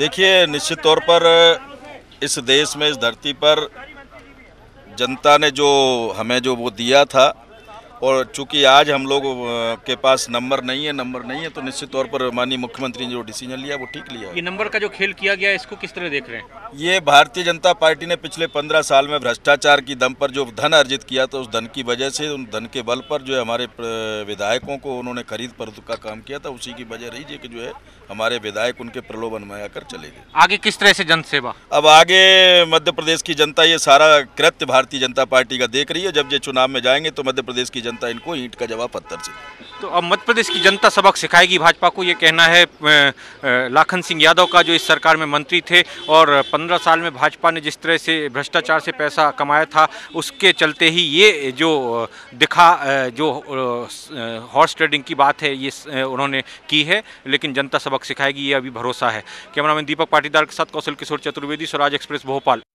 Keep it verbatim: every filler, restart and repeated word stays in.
देखिए, निश्चित तौर पर इस देश में, इस धरती पर जनता ने जो हमें जो वो दिया था, और चूंकि आज हम लोग के पास नंबर नहीं है नंबर नहीं है तो निश्चित तौर पर माननीय मुख्यमंत्री ने जो डिसीजन लिया वो ठीक लिया। ये नंबर का जो खेल किया गया है, इसको किस तरह देख रहे हैं? ये भारतीय जनता पार्टी ने पिछले पंद्रह साल में भ्रष्टाचार की दम पर जो धन अर्जित किया था, उस धन की वजह से, उन धन के बल पर जो है हमारे विधायकों को उन्होंने खरीद फरोख्त का काम किया था, उसी की वजह रही है कि जो है हमारे विधायक उनके प्रलोभन में आकर चले गए। आगे किस तरह से जनसेवा? अब आगे मध्य प्रदेश की जनता ये सारा कृत्य भारतीय जनता पार्टी का देख रही है। जब ये चुनाव में जाएंगे तो मध्य प्रदेश की जनता इनको ईंट का जवाब पत्थर से। तो अब मध्य प्रदेश की जनता सबक सिखाएगी भाजपा को, ये कहना है लाखन सिंह यादव का, जो इस सरकार में मंत्री थे और पंद्रह साल में भाजपा ने जिस तरह से भ्रष्टाचार से पैसा कमाया था, उसके चलते ही ये जो दिखा जो हॉर्स ट्रेडिंग की बात है ये उन्होंने की है। लेकिन जनता सबक सिखाएगी, ये अभी भरोसा है। कैमरामैन दीपक पाटीदार के साथ कौशल किशोर चतुर्वेदी, स्वराज एक्सप्रेस, भोपाल।